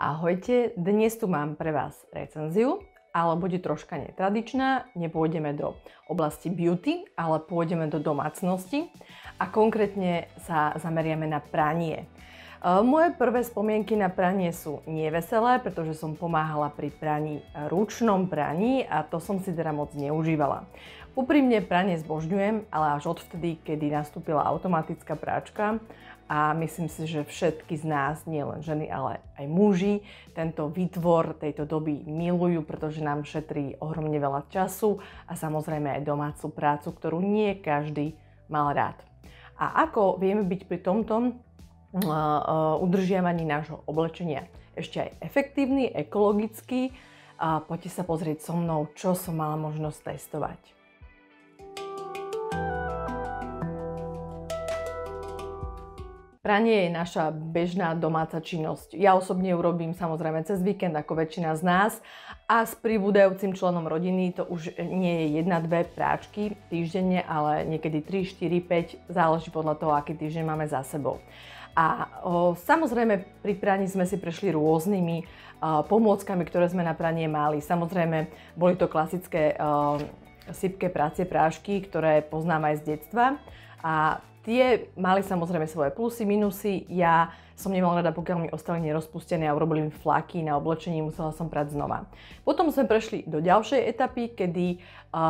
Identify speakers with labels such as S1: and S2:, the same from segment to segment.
S1: Ahojte, dnes tu mám pre vás recenziu, ale bude troška netradičná. Nepôjdeme do oblasti beauty, ale pôjdeme do domácnosti a konkrétne sa zameriame na pranie. Moje prvé spomienky na pranie sú neveselé, pretože som pomáhala pri ručnom praní a to som si teda moc neužívala. Úprimne pranie zbožňujem, ale až odvtedy, kedy nastúpila automatická práčka a myslím si, že všetky z nás, nielen ženy, ale aj muži, tento výtvor tejto doby milujú, pretože nám šetrí ohromne veľa času a samozrejme aj domácu prácu, ktorú nie každý mal rád. A ako vieme byť pri tomto udržiavaní nášho oblečenia ešte aj efektívny, ekologický, poďte sa pozrieť so mnou, čo som mala možnosť testovať. Pranie je naša bežná domáca činnosť. Ja osobne ju robím samozrejme cez víkend ako väčšina z nás a s pribúdajúcim členom rodiny to už nie je 1-2 práčky týždenne, ale niekedy 3, 4, 5, záleží podľa toho, aký týždeň máme za sebou. A samozrejme pri praní sme si prešli rôznymi pomôckami, ktoré sme na pranie mali. Samozrejme boli to klasické sypké pracie prášky, ktoré poznám aj z detstva a tie mali samozrejme svoje plusy, minusy. Ja som nemala rada, pokiaľ mi ostali nerozpustené a urobili mi flaky na oblečení, musela som prať znova. Potom sme prešli do ďalšej etapy, kedy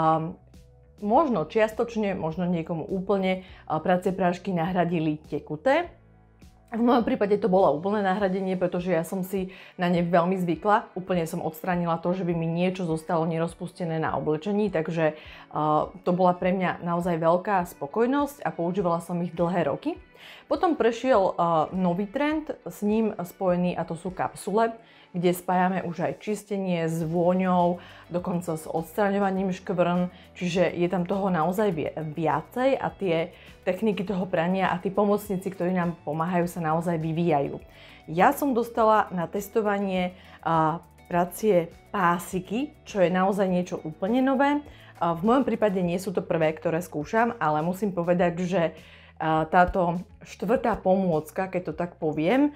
S1: možno čiastočne, možno niekomu úplne pracie prášky nahradili tekuté. V mojom prípade to bolo úplné nahradenie, pretože ja som si na ne veľmi zvykla. Úplne som odstránila to, že by mi niečo zostalo nerozpustené na oblečení, takže to bola pre mňa naozaj veľká spokojnosť a používala som ich dlhé roky. Potom prešiel nový trend, s ním spojený, a to sú kapsule, kde spájame už aj čistenie s vôňou, dokonca s odstraňovaním škvrn, čiže je tam toho naozaj viacej a tie techniky toho prania a tí pomocníci, ktorí nám pomáhajú, sa naozaj vyvíjajú. Ja som dostala na testovanie pracie pásiky, čo je naozaj niečo úplne nové. V mojom prípade nie sú to prvé, ktoré skúšam, ale musím povedať, že táto štvrtá pomôcka, keď to tak poviem,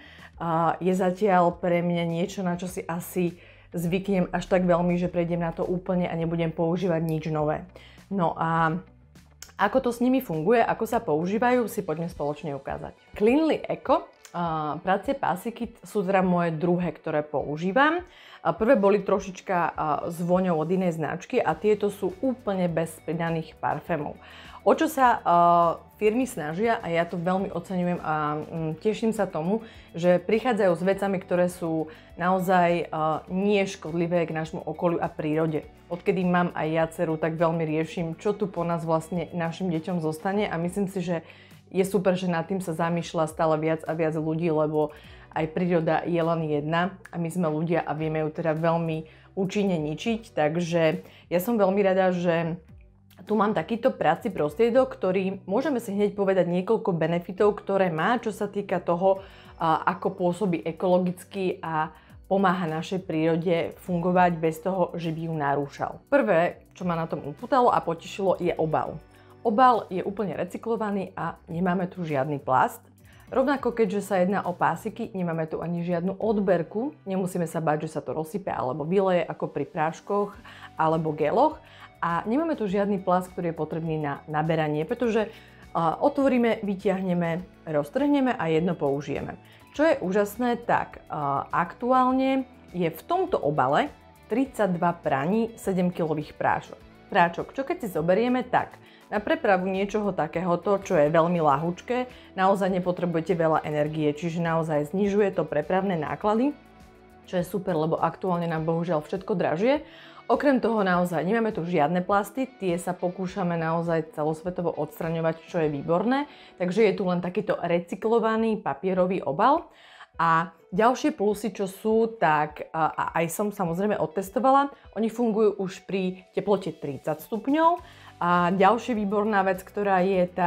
S1: je zatiaľ pre mňa niečo, na čo si asi zvyknem až tak veľmi, že prejdem na to úplne a nebudem používať nič nové. No a ako to s nimi funguje, ako sa používajú, si poďme spoločne ukázať. Cleanly Eco pracie pásiky sú teda moje druhé, ktoré používam. Prvé boli trošička s voňou od inej značky a tieto sú úplne bez pridaných parfémov. O čo sa firmy snažia, a ja to veľmi oceňujem a teším sa tomu, že prichádzajú s vecami, ktoré sú naozaj nie škodlivé k nášmu okoliu a prírode. Odkedy mám aj ja dceru, tak veľmi riešim, čo tu po nás vlastne našim deťom zostane a myslím si, že je super, že nad tým sa zamýšľa stále viac a viac ľudí, lebo aj príroda je len jedna a my sme ľudia a vieme ju teda veľmi účinne ničiť, takže ja som veľmi rada, že tu mám takýto prací prostriedok, ktorý môžeme si hneď povedať niekoľko benefitov, ktoré má, čo sa týka toho, ako pôsobí ekologicky a pomáha našej prírode fungovať bez toho, že by ju narúšal. Prvé, čo ma na tom upútalo a potešilo, je obal. Obal je úplne recyklovaný a nemáme tu žiadny plast. Rovnako keďže sa jedná o pásiky, nemáme tu ani žiadnu odberku, nemusíme sa báť, že sa to rozsype alebo vyleje ako pri práškoch alebo geloch. A nemáme tu žiadny plast, ktorý je potrebný na naberanie, pretože otvoríme, vyťahneme, roztrhneme a jedno použijeme. Čo je úžasné, tak aktuálne je v tomto obale 32 praní 7-kilových práčok. Čo keď si zoberieme, tak na prepravu niečoho takéhoto, čo je veľmi ľahučké, naozaj nepotrebujete veľa energie, čiže naozaj znižuje to prepravné náklady, čo je super, lebo aktuálne nám bohužiaľ všetko dražie. Okrem toho naozaj nemáme tu žiadne plasty, tie sa pokúšame naozaj celosvetovo odstraňovať, čo je výborné. Takže je tu len takýto recyklovaný papierový obal. A ďalšie plusy, čo sú, tak aj som samozrejme odtestovala, oni fungujú už pri teplote 30 stupňov. A ďalšia výborná vec, ktorá je, tak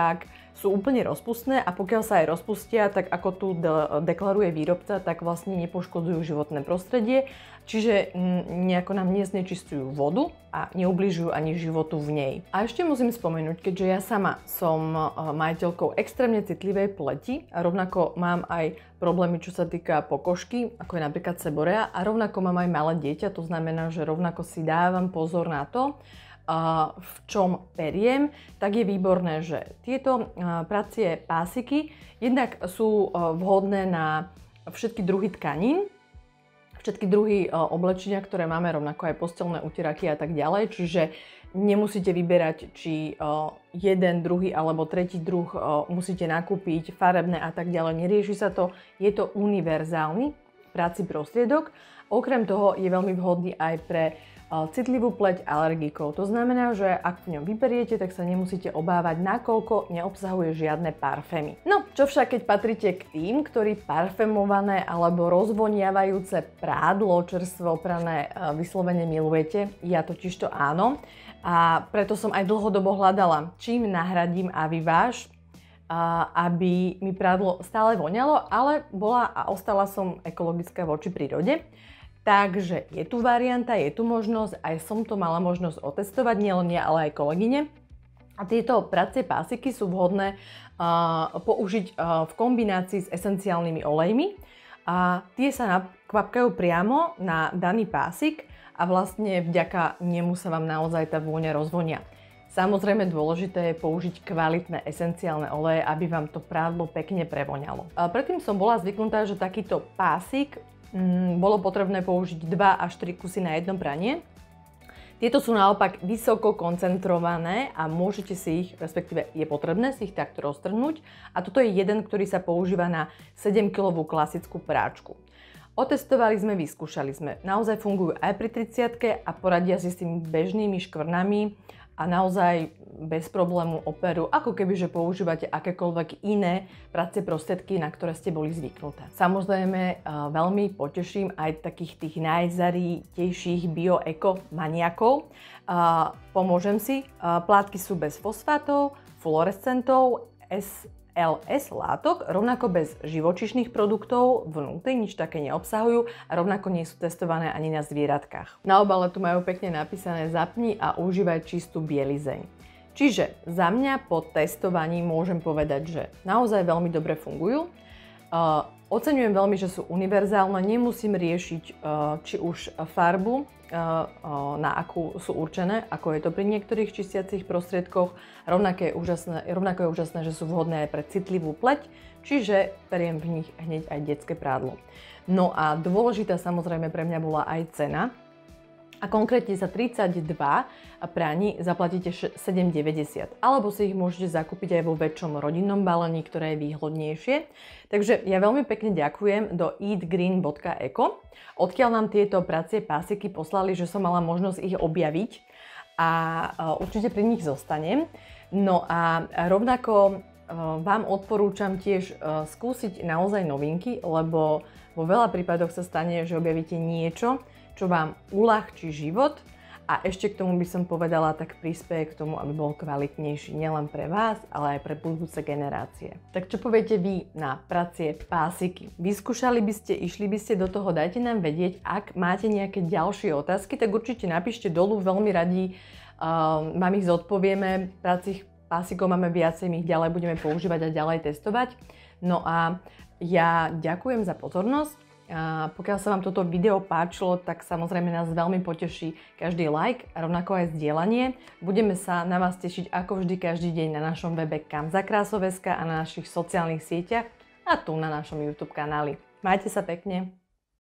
S1: sú úplne rozpustné a pokiaľ sa aj rozpustia, tak ako tu deklaruje výrobca, tak vlastne nepoškodzujú životné prostredie, čiže nejako nám neznečistujú vodu a neubližujú ani životu v nej. A ešte musím spomenúť, keďže ja sama som majiteľkou extrémne citlivej pleti a rovnako mám aj problémy, čo sa týka pokožky, ako je napríklad seborea, a rovnako mám aj malé dieťa, to znamená, že rovnako si dávam pozor na to, v čom periem, tak je výborné, že tieto pracie pásiky jednak sú vhodné na všetky druhy tkanín, všetky druhy oblečenia, ktoré máme, rovnako aj posteľné uteráky a tak ďalej, čiže nemusíte vyberať, či jeden, druhý alebo tretí druh musíte nakúpiť, farebné a tak ďalej, nerieši sa to, je to univerzálny prací prostriedok. Okrem toho je veľmi vhodný aj pre citlivú pleť alergikov. To znamená, že ak v ňom vyperiete, tak sa nemusíte obávať, nakoľko neobsahuje žiadne parfémy. No, čo však keď patríte k tým, ktorí parfémované alebo rozvoniavajúce prádlo čerstvo prané vyslovene milujete, ja totižto áno, a preto som aj dlhodobo hľadala, čím nahradím Avivage, aby mi prádlo stále voňalo, ale bola a ostala som ekologická voči prírode. Takže je tu varianta, je tu možnosť, aj som to mala možnosť otestovať, nielen ja, ale aj kolegyne. A tieto pracie pásiky sú vhodné použiť v kombinácii s esenciálnymi olejmi. A tie sa nakvapkajú priamo na daný pásik a vlastne vďaka nemu sa vám naozaj tá vôňa rozvonia. Samozrejme dôležité je použiť kvalitné esenciálne oleje, aby vám to prádlo pekne prevoňalo. Predtým som bola zvyknutá, že takýto pásik bolo potrebné použiť 2 až 3 kusy na jedno pranie. Tieto sú naopak vysoko koncentrované a môžete si ich, respektíve je potrebné si ich takto roztrhnúť. A toto je jeden, ktorý sa používa na 7-kilovú klasickú práčku. Otestovali sme, vyskúšali sme. Naozaj fungujú aj pri 30-ke a poradia si s tými bežnými škvrnami a naozaj bez problému operú, ako keby, že používate akékoľvek iné pracie prostriedky, na ktoré ste boli zvyknuté. Samozrejme, veľmi poteším aj takých tých najzaritejších bio-eko maniakov. Pomôžem si. Plátky sú bez fosfátov, fluorescentov, SLS látok, rovnako bez živočíšnych produktov, vnútri nič také neobsahujú a rovnako nie sú testované ani na zvieratkách. Na obale tu majú pekne napísané zapni a užívaj čistú bielizeň. Čiže za mňa po testovaní môžem povedať, že naozaj veľmi dobre fungujú. Oceňujem veľmi, že sú univerzálne, nemusím riešiť či už farbu, na akú sú určené, ako je to pri niektorých čistiacich prostriedkoch. Rovnako je úžasné, že sú vhodné aj pre citlivú pleť, čiže periem v nich hneď aj detské prádlo. No a dôležitá samozrejme pre mňa bola aj cena. A konkrétne za 32 praní zaplatíte 7,90. Alebo si ich môžete zakúpiť aj vo väčšom rodinnom balení, ktoré je výhodnejšie. Takže ja veľmi pekne ďakujem do eatgreen.eco, odkiaľ nám tieto pracie pásiky poslali, že som mala možnosť ich objaviť a určite pri nich zostanem. No a rovnako vám odporúčam tiež skúsiť naozaj novinky, lebo vo veľa prípadoch sa stane, že objavíte niečo, čo vám uľahčí život a ešte k tomu by som povedala, tak prispieje k tomu, aby bol kvalitnejší nielen pre vás, ale aj pre budúce generácie. Tak čo poviete vy na pracie pásiky? Vyskúšali by ste, išli by ste do toho, dajte nám vedieť. Ak máte nejaké ďalšie otázky, tak určite napíšte dolu, veľmi radi vám ich zodpovieme. Pracích pásikov máme viacej, my ich ďalej budeme používať a ďalej testovať. No a ja ďakujem za pozornosť. A pokiaľ sa vám toto video páčilo, tak samozrejme nás veľmi poteší každý like a rovnako aj zdieľanie. Budeme sa na vás tešiť ako vždy každý deň na našom webe kamzakrasov.sk a na našich sociálnych sieťach a tu na našom YouTube kanáli. Majte sa pekne!